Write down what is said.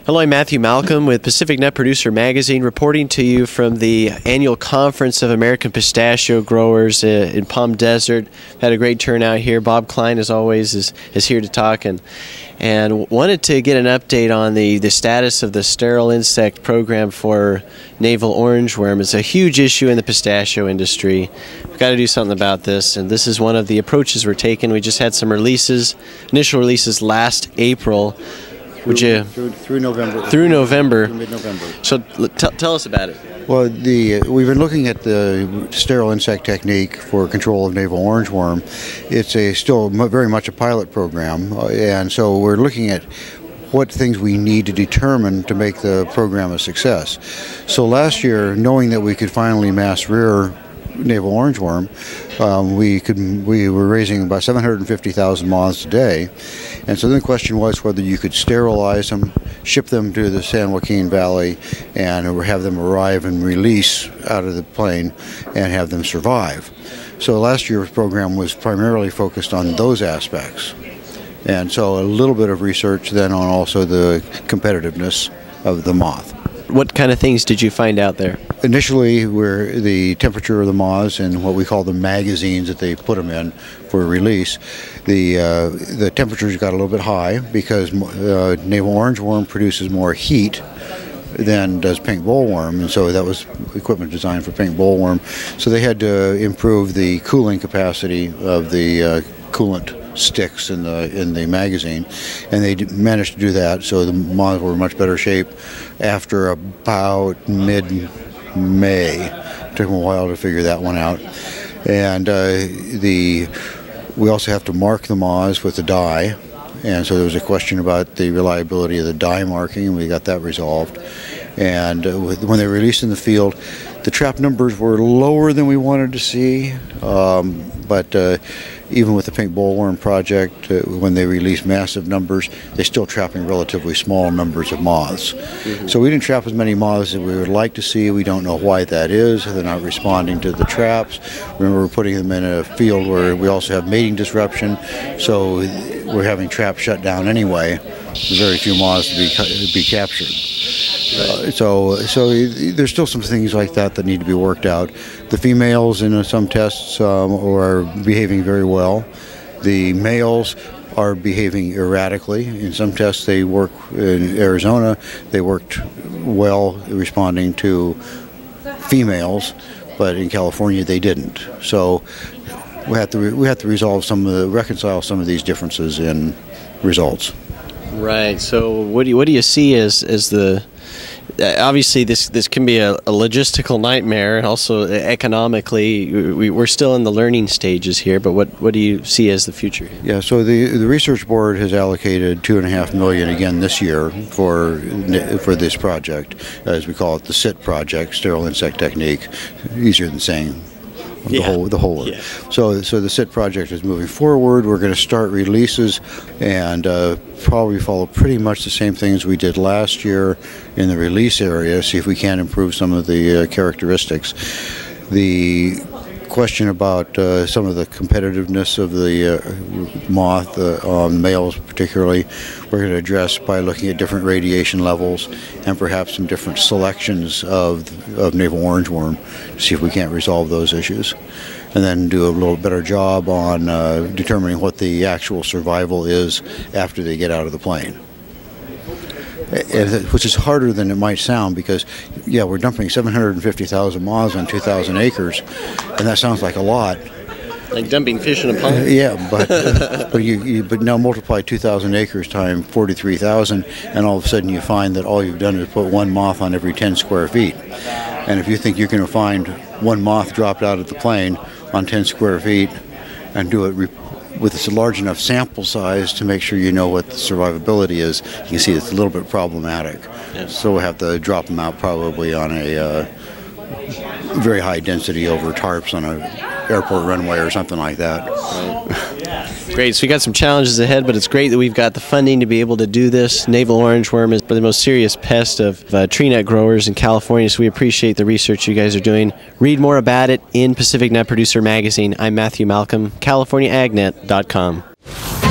Hello, I'm Matthew Malcolm with Pacific Nut Producer Magazine, reporting to you from the annual conference of American pistachio growers in Palm Desert. Had a great turnout here. Bob Klein, as always, is here to talk, and wanted to get an update on the status of the sterile insect program for navel orangeworm. It's a huge issue in the pistachio industry. We've got to do something about this, and this is one of the approaches we're taking. We just had some initial releases last April. Through November. Through November. Mid-November. So tell us about it. Well, we've been looking at the sterile insect technique for control of navel orangeworm. It's still very much a pilot program, and so we're looking at what things we need to determine to make the program a success. So last year, knowing that we could finally mass rear navel orangeworm, we were raising about 750,000 moths a day, and so then the question was whether you could sterilize them, ship them to the San Joaquin Valley, and have them arrive and release out of the plane and have them survive. So last year's program was primarily focused on those aspects, and so a little bit of research then on also the competitiveness of the moth. What kind of things did you find out there? Initially, the temperature of the moths and what we call the magazines that they put them in for release, the temperatures got a little bit high because navel orangeworm produces more heat than does pink bollworm, and so that was equipment designed for pink bollworm. So they had to improve the cooling capacity of the coolant sticks in the magazine, and they managed to do that. So the moths were in much better shape after about mid-May. Took them a while to figure that one out, and we also have to mark the moths with the dye, and so there was a question about the reliability of the dye marking, and we got that resolved. And when they released in the field, the trap numbers were lower than we wanted to see, but even with the pink bollworm project, when they release massive numbers, they're still trapping relatively small numbers of moths. Mm-hmm. So we didn't trap as many moths as we would like to see. We don't know why that is. They're not responding to the traps. Remember, we're putting them in a field where we also have mating disruption, so we're having traps shut down anyway. Very few moths to be captured. So there's still some things like that need to be worked out. The females in some tests are behaving very well. The males are behaving erratically. In some tests they work, in Arizona, they worked well responding to females, but in California they didn't. So we have to reconcile some of these differences in results. Right. So what do you see as the obviously this can be a logistical nightmare, and also economically we're still in the learning stages here, but what do you see as the future? Yeah, so the research board has allocated $2.5 million again this year for this project, as we call it, the SIT project, sterile insect technique. Easier than saying the whole word. Yeah. So the SIT project is moving forward. We're going to start releases and probably follow pretty much the same things we did last year in the release area, see if we can improve some of the characteristics. The question about some of the competitiveness of the moth, males particularly, we're going to address by looking at different radiation levels and perhaps some different selections of navel orangeworm to see if we can't resolve those issues, and then do a little better job on determining what the actual survival is after they get out of the plane. Which is harder than it might sound, because we're dumping 750,000 moths on 2,000 acres, and that sounds like a lot. Like dumping fish in a pond. Yeah, but now multiply 2,000 acres times 43,000, and all of a sudden you find that all you've done is put one moth on every 10 square feet. And if you think you're going to find one moth dropped out of the plane on 10 square feet and do it with a large enough sample size to make sure you know what the survivability is, you can see it's a little bit problematic. Yes. So we'll have to drop them out probably on a very high density over tarps on an airport runway or something like that. Right. Great. So we got some challenges ahead, but it's great that we've got the funding to be able to do this. Navel orangeworm is the most serious pest of tree nut growers in California, so we appreciate the research you guys are doing. Read more about it in Pacific Nut Producer Magazine. I'm Matthew Malcolm, CaliforniaAgNet.com.